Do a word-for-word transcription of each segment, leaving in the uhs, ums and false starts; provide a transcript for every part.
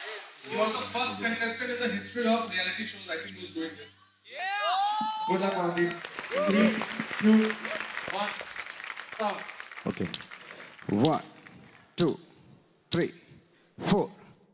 You are the first contestant in the history of reality shows, I think, who's doing this. Yeah! Good luck, Mandeep. Three, two, one, start. Okay. One, two, three, four.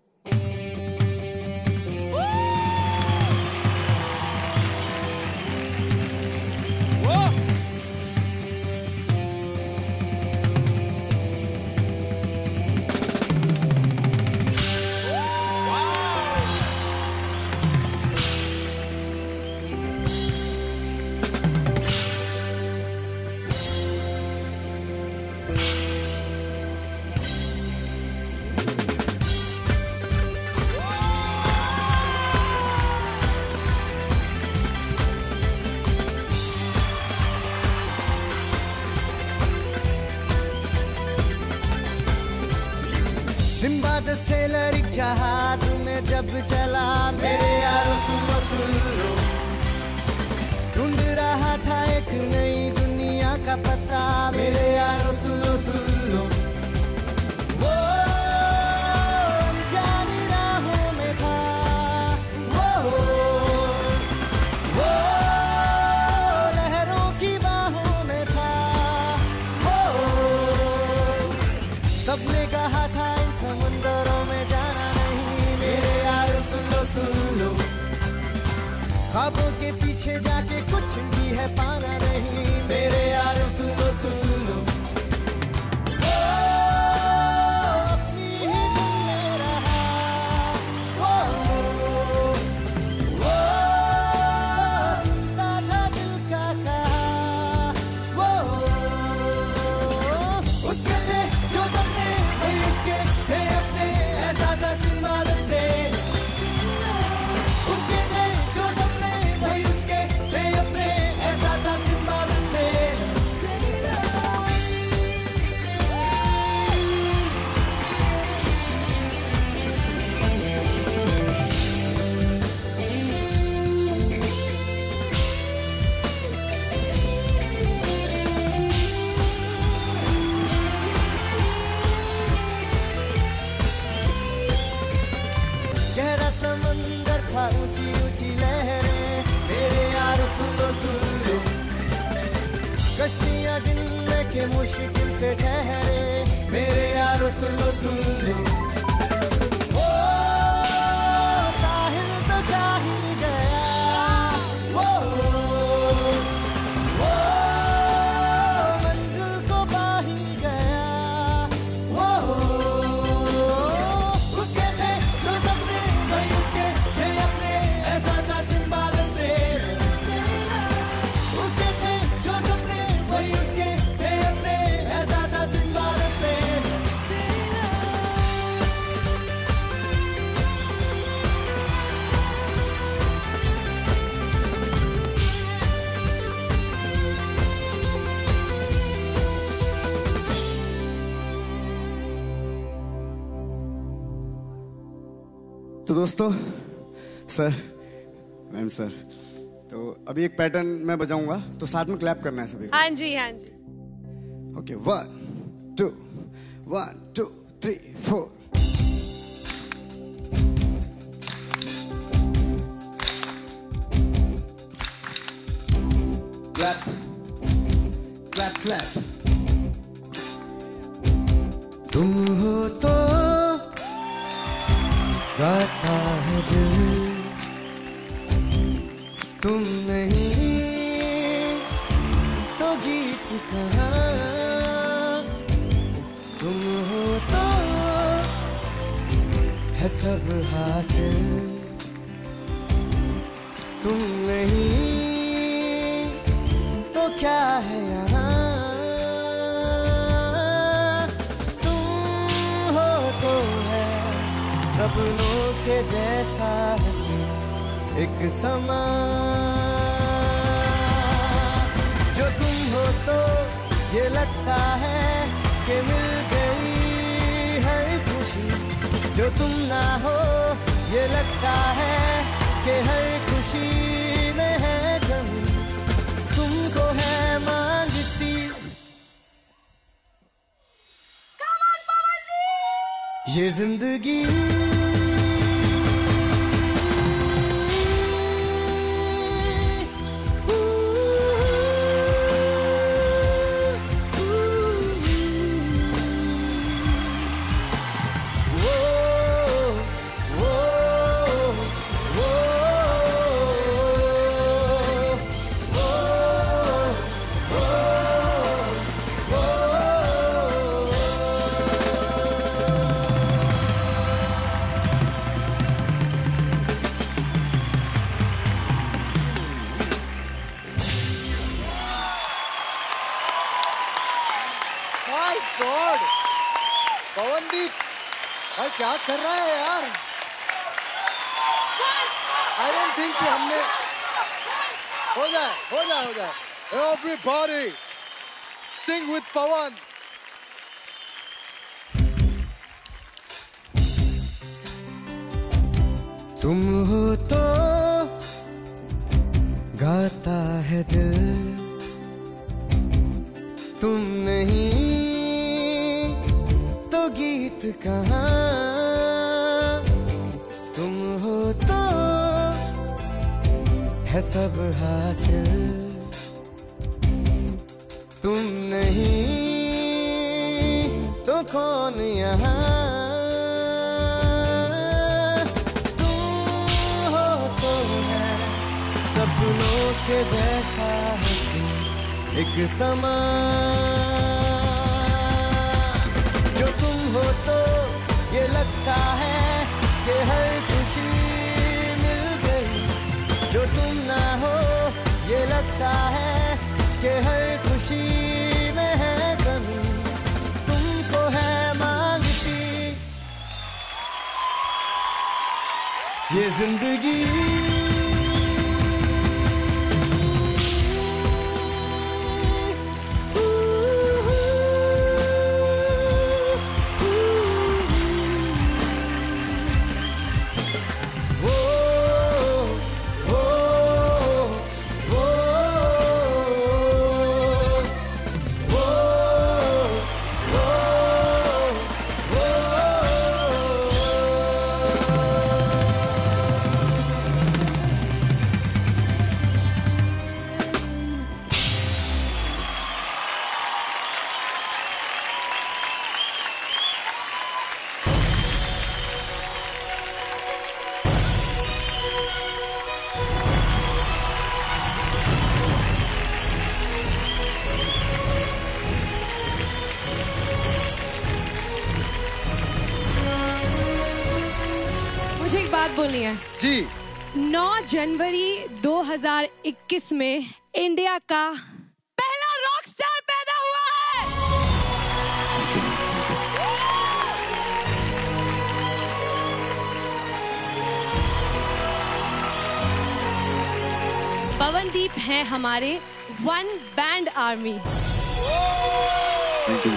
सिम्बाद से लड़ी जहाज में जब चला मेरे यारों सुनो सुन लो, ढूंढ रहा था एक नई दुनिया का पता मेरे यारों सुनो सुन लो। वो अनजानी राहों में था, वो वो लहरों की बाहों में था, वो सबने कहा था समुंदरों में जाना नहीं मेरे यार सुन लो सुन लो, ख्वाबों के पीछे जाके कुछ भी है पाना नहीं मेरे यार सुन लो सुन लो। वो अपनी ही धुन में रहा, वो वो सुनता था दिल का कहा, वो उसके थे जो सपने वही उसके थे अपने, ऐसा था सिम्बाद से उसके थे जो सपने वही उसके थे अपने, ऐसा था सिम्बाद से। गहरा समंदर था, ऊंची ऊंची लहरें मेरे यार सुन लो सुन लो, कश्तियां जिनमें के मुश्किल से ठहरे मेरे यार सुन लो सुन लो। वो साहिल तो जा ही गया, वो वो मंजिल को पा ही गया, वो उसके थे जो सपने वही उसके थे अपने, ऐसा था सिम्बाद से उसके थे जो सपने वही उसके थे अपने, ऐसा था सिम्बाद से। तो दोस्तों, सर, मैम सर, तो अभी एक पैटर्न मैं बजाऊंगा तो साथ में क्लैप करना है सभी को। हाँ जी हाँ जी। Okay, one two one two three four. Clap clap clap. तुम हो तो गाता है दिल, तुम नहीं तो गीत कहाँ, तुम हो तो है सब हासिल, तुम नहीं तो क्या है यहाँ, तुम हो तो है सपनों के जैसा हंसी एक समा, जो तुम हो तो ये लगता है कि मिल गई हर खुशी, जो तुम ना हो ये लगता है कि हर खुशी में है कमी, तुमको है मांगती ये जिंदगी। कर रहा है यार? आई डोंट थिंक कि हमने हो जाए हो जाए हो जाए Everybody sing with Pawan. तुम हो तो गाता है दिल, तुम नहीं तो गीत कहाँ, तुम हो तो है सब हासिल, तुम नहीं तो कौन यहाँ, सपनों के जैसा हंसी एक समा, जो तुम हो तो ये लगता है कि हर खुशी मिल गई, जो तुम ना हो ये लगता है कि हर खुशी में है कमी, तुमको है मांगती ये जिंदगी। बोलनी है जी। नौ जनवरी दो हज़ार इक्कीस में इंडिया का पहला रॉक स्टार पैदा हुआ है। पवनदीप हैं हमारे one band army. Thank you.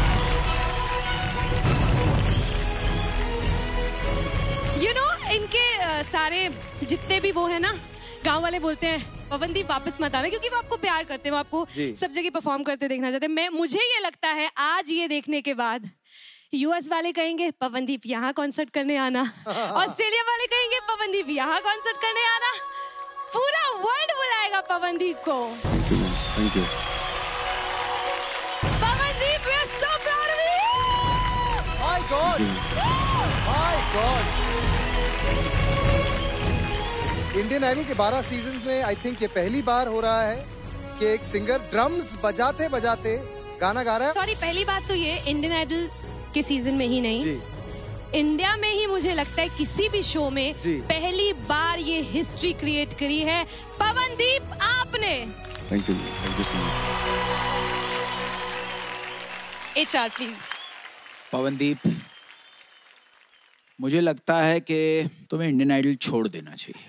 You know, इनके uh, सारे जितने भी वो है ना, गांव वाले बोलते हैं पवनदीप वापस मत आना, क्योंकि वो आपको प्यार करते हैं, वो आपको सब जगह परफॉर्म करते देखना चाहते हैं। मैं मुझे ये लगता है आज ये देखने के बाद यूएस वाले कहेंगे पवनदीप यहाँ कॉन्सर्ट करने आना, ऑस्ट्रेलिया वाले कहेंगे पवनदीप यहाँ कॉन्सर्ट करने आना, पूरा वर्ल्ड बुलाएगा पवनदीप को। Thank you. Pawandeep, we are so proud of you. My God. My God. Indian idol के बारह सीजन में आई थिंक ये पहली बार हो रहा है कि एक सिंगर ड्रम्स बजाते बजाते गाना गा रहा है। सॉरी, पहली बात तो ये इंडियन आइडल के सीजन में ही नहीं जी। इंडिया में ही मुझे लगता है किसी भी शो में पहली बार ये हिस्ट्री क्रिएट करी है पवनदीप आपने। Thank you, thank you so much. HR please. Pawandeep, मुझे लगता है कि तुम्हें इंडियन आइडल छोड़ देना चाहिए।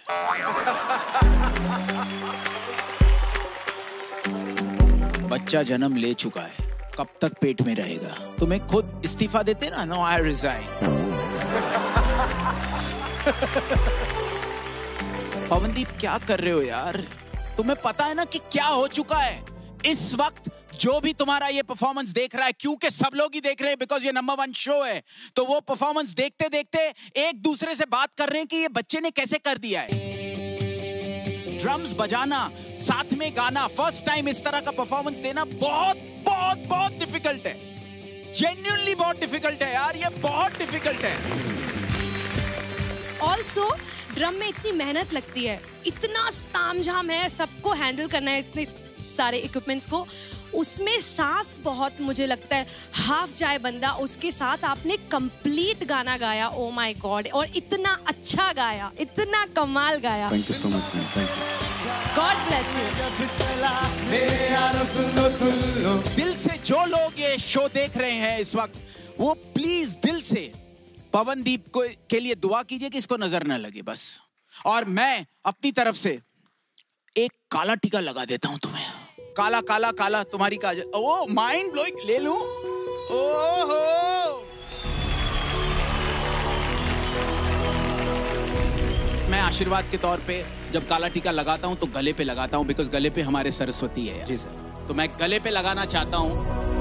बच्चा जन्म ले चुका है, कब तक पेट में रहेगा? तुम्हें खुद इस्तीफा देते ना, नो आई रिजाइन। पवनदीप क्या कर रहे हो यार? तुम्हें पता है ना कि क्या हो चुका है इस वक्त? जो भी तुम्हारा ये परफॉर्मेंस देख रहा है, क्योंकि सब लोग ही देख रहे हैं बिकॉज ये नंबर वन शो है, तो वो परफॉर्मेंस देखते देखते एक दूसरे से बात कर रहे हैं कि ये बच्चे ने कैसे कर दिया है। ड्रम्स बजाना, साथ में गाना, फर्स्ट टाइम इस तरह का परफॉर्मेंस देना बहुत बहुत बहुत डिफिकल्ट है। जेन्युइनली बहुत डिफिकल्ट है यार, ये बहुत डिफिकल्ट है। ऑल्सो ड्रम में इतनी मेहनत लगती है, इतना तामझाम है, सबको हैंडल करना है, इतने सारे इक्विपमेंट्स को, उसमें सांस बहुत, मुझे लगता है हाफ जाए बंदा, उसके साथ आपने कंप्लीट गाना गाया। ओ माय गॉड, और इतना अच्छा गाया, इतना कमाल गाया। Thank you so much, thank you. God bless you. दिल से जो लोग ये शो देख रहे हैं इस वक्त, वो प्लीज दिल से पवनदीप को के लिए दुआ कीजिए कि इसको नजर ना लगे बस। और मैं अपनी तरफ से एक काला टीका लगा देता हूं तुम्हें। काला काला काला तुम्हारी काजल। ओ माइंड ब्लोइंग, ले लूं? ओहो, मैं आशीर्वाद के तौर पे जब काला टीका लगाता हूं तो गले पे लगाता हूं, बिकॉज गले पे हमारे सरस्वती है। जी सर। तो मैं गले पे लगाना चाहता हूं।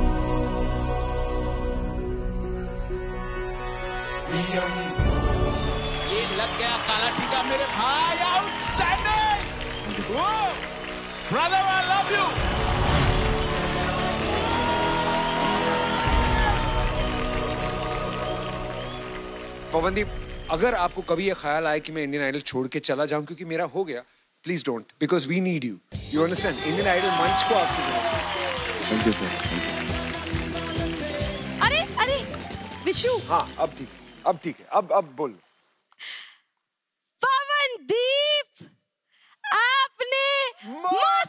ये लग गया काला टीका मेरे भाई। Outstanding brother, I love you. Pawandeep, अगर आपको कभी ये ख्याल आए कि मैं इंडियन आइडल छोड़ के चला जाऊं क्योंकि मेरा हो गया, please don't, because we need you. You understand? Indian idol मंच को आपकी जरूरत। Thank you sir. अरे अरे विशु। हाँ अब ठीक है, अब ठीक है, अब अब बोल। पवनदीप, आपने